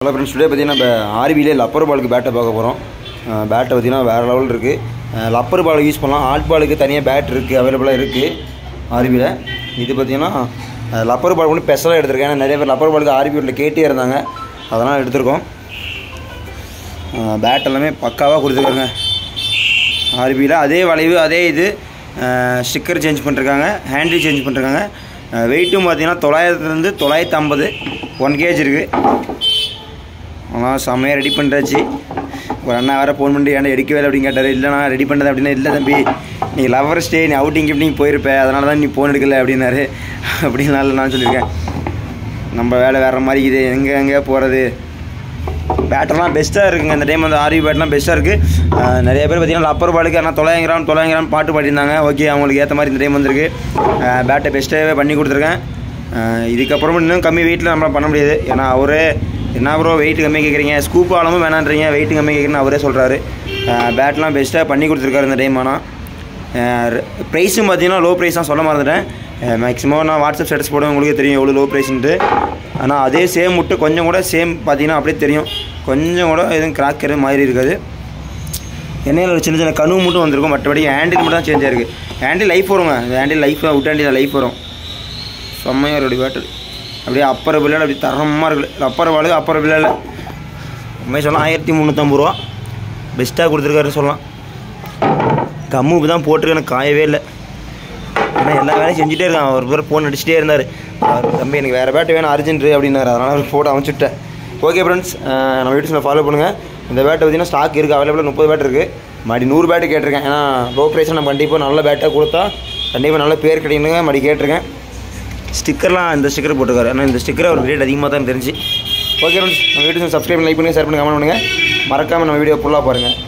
Hello friends, today பார்த்தீங்கன்னா இப்போ ஆர்பியிலே rubber பாலுக்கு பேட்டை பார்க்க போகிறோம். பேட்டை பார்த்தீங்கன்னா வேறு லெவல் இருக்குது. லப்பர் பால் யூஸ் பண்ணலாம். ஆட் பாலுக்கு தனியாக பேட் இருக்குது, அவைலபிளாக இருக்குது ஆர்பியில். இது பார்த்தீங்கன்னா லப்பர் பால் கூட ஸ்பெஷலாக எடுத்திருக்கேன். ஏன்னா நிறைய பேர் லப்பர் பாலுக்கு ஆர்பியில் கேட்டே இருந்தாங்க, அதனால் எடுத்திருக்கோம். பேட் எல்லாமே பக்காவாக கொடுத்துருக்காங்க ஆர்பியில். அதே வளைவு, அதே இது, ஸ்டிக்கர் சேஞ்ச் பண்ணிருக்காங்க, ஹேண்டில் சேஞ்ச் பண்ணிருக்காங்க. வெயிட்டும் பார்த்தீங்கன்னா 900 950 1 kg இருக்குது. ஆனால் செம்மையாக ரெடி பண்ணுறாச்சு. ஒரு அண்ணா வேறு ஃபோன் பண்ணிட்டு ஏன்னா எடுக்கவே இல்லை அப்படின்னு கேட்டார். இல்லைண்ணா ரெடி பண்ணுறது அப்படின்னா, இல்லை தம்பி நீ லவர் ஸ்டே, நீ அவுட்டிங் கிப்டிங் போயிருப்பேன், அதனால தான் நீ ஃபோன் எடுக்கலை அப்படின்னாரு. அப்படின்னால நான் சொல்லியிருக்கேன், நம்ம வேலை வேறு மாதிரி இது, எங்கே போகிறது. பேட்டெல்லாம் பெஸ்ட்டாக இருக்குங்க இந்த டைம். வந்து ஆர்வி பேட்லாம் பெஸ்ட்டாக இருக்குது. நிறைய பேர் பார்த்தீங்கன்னா லப்பர் பாலுக்கு ஆனால் 900 கிராம் பாட்டு பாடியிருந்தாங்க. ஓகே, அவங்களுக்கு ஏற்ற மாதிரி இந்த டைம் வந்திருக்கு. பேட்டை பெஸ்ட்டாகவே பண்ணி கொடுத்துருக்கேன். இதுக்கப்புறமும் இன்னும் கம்மி வெயிட்டில் நம்மளால் பண்ண முடியாது. ஏன்னா அவரே என்ன ப்ரோ வெயிட் கம்மியாக கேட்குறீங்க, ஸ்கூப் ஆழமும் வேணான்றீங்க, வெயிட் கம்மியாக கேட்குறேன்னு அவரே சொல்கிறாரு. பேட்லாம் பெஸ்ட்டாக பண்ணி கொடுத்துருக்காரு இந்த டைம். ஆனால் ப்ரைஸும் பார்த்தீங்கன்னா லோ ப்ரைஸ் தான் சொல்ல மறந்துட்டேன். மேக்ஸிமம் நான் வாட்ஸ்அப் ஸ்டேட்டஸ் போட உங்களுக்கு தெரியும் எவ்வளோ லோ ப்ரைஸ்ன்ட்டு. ஆனால் அதே சேம் முட்டு கொஞ்சம் கூட சேம் பார்த்தீங்கன்னா அப்படியே தெரியும். கொஞ்சம் கூட எதுவும் கிராக்கர் மாதிரி இருக்காது. எண்ணெயில் ஒரு சின்ன சின்ன கனவு மட்டும் வந்திருக்கும். மற்றபடி ஹேண்டில் மட்டும் தான் சேஞ்சாக இருக்குது. ஹேண்டில் லைஃப் வருங்க. இந்த handle life out handle life வரும். செம்மையாக ஒரு பேட்டர் அப்படியே அப்பரை பிள்ளைல அப்படி தரமாக இருக்குது. அப்பரை பாலுக்கு அப்பரை பிள்ளைல உண்மையை சொல்லலாம் 1350 ரூபா பெஸ்ட்டாக கொடுத்துருக்காருன்னு சொல்லலாம். கம்மு தான் போட்டிருக்கு, எனக்கு காயவே இல்லை. ஏன்னா எல்லா வேலையும் செஞ்சுட்டே இருக்கான். அவர் பேர் ஃபோன் அடிச்சுட்டே இருந்தார். அவர் தம்பி எனக்கு வேறு பேட்டு வேணும் அர்ஜென்ட்டு அப்படின்னாரு. அதனால் ஃபோட்டோ அமைச்சுட்டேன். ஓகே ஃப்ரெண்ட்ஸ், நம்ம வீடியோஸில் ஃபாலோ பண்ணுங்கள். இந்த பேட்டை பார்த்தீங்கன்னா ஸ்டாக் இருக்குது, அவைலபிளாக 30 பேட் இருக்குது. மறுபடி 100 பேட்டு கேட்டிருக்கேன். ஏன்னா லோ ப்ரைஸில் நம்ம கண்டிப்பாக நல்ல பேட்டாக கொடுத்தா கண்டிப்பாக நல்ல பேர் கிடைக்கணுங்க. மறுபடி கேட்டிருக்கேன். ஸ்டிக்கர்லாம் இந்த ஸ்டிக்கர் போட்டுருக்காரு. ஆனால் இந்த ஸ்டிக்கர் ஒரு ரேட் அதிகமாக தான் தெரிஞ்சு. ஓகே ஃப்ரெண்ட்ஸ், நம்ம வீடியோஸ் சப்ஸ்கிரைப், லைக் பண்ணுங்கள், ஷேர் பண்ணுங்கள், கமெண்ட் பண்ணுங்கள். மறக்காமல் நம்ம வீடியோ ஃபுல்லாக பாருங்கள்.